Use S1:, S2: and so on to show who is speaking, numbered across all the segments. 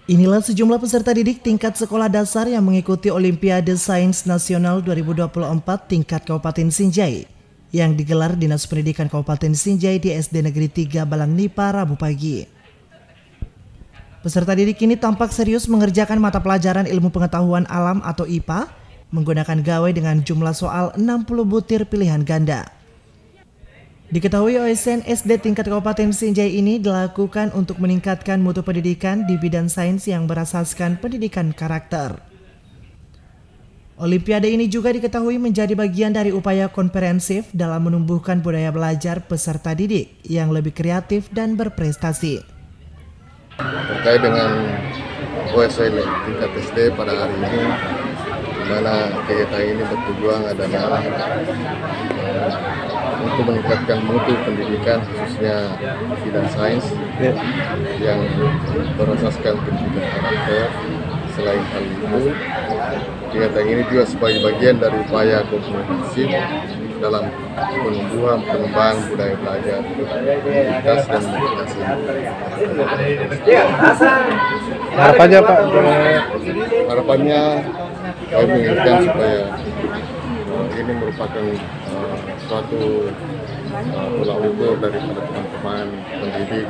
S1: Inilah sejumlah peserta didik tingkat sekolah dasar yang mengikuti Olimpiade Sains Nasional 2024 tingkat Kabupaten Sinjai yang digelar Dinas Pendidikan Kabupaten Sinjai di SD Negeri 3 Balang Nipa Rabu pagi. Peserta didik ini tampak serius mengerjakan mata pelajaran ilmu pengetahuan alam atau IPA menggunakan gawai dengan jumlah soal 60 butir pilihan ganda. Diketahui OSN SD tingkat Kabupaten Sinjai ini dilakukan untuk meningkatkan mutu pendidikan di bidang sains yang berasaskan pendidikan karakter. Olimpiade ini juga diketahui menjadi bagian dari upaya komprehensif dalam menumbuhkan budaya belajar peserta didik yang lebih kreatif dan berprestasi.
S2: Terkait dengan OSN tingkat SD pada hari ini, di mana kegiatan ini bertujuan adalah untuk meningkatkan mutu pendidikan khususnya bidang sains yang berasaskan pendidikan karakter. Selain hal itu, kegiatan ini juga sebagai bagian dari upaya komprehensif dalam penumbuhan pengembangan budaya belajar, kreativitas dan motivasi.
S3: Harapannya Pak?
S2: Harapannya kami menginginkan supaya ini merupakan suatu tolak ukur daripada teman-teman pendidik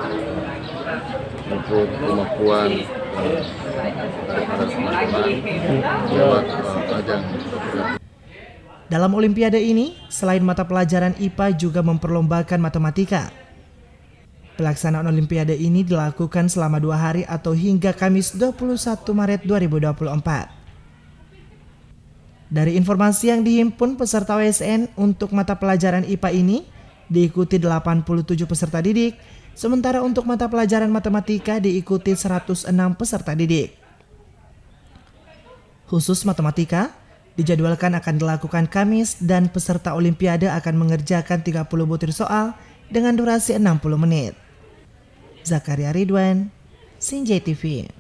S2: untuk kemampuan daripada teman-teman lewat ajang.
S1: Dalam Olimpiade ini, selain mata pelajaran IPA juga memperlombakan matematika. Pelaksanaan Olimpiade ini dilakukan selama 2 hari atau hingga Kamis 21 Maret 2024. Dari informasi yang dihimpun peserta OSN untuk mata pelajaran IPA ini diikuti 87 peserta didik, sementara untuk mata pelajaran matematika diikuti 106 peserta didik. Khusus matematika, dijadwalkan akan dilakukan Kamis dan peserta Olimpiade akan mengerjakan 30 butir soal dengan durasi 60 menit. Zakaria Ridwan, Sinjai TV.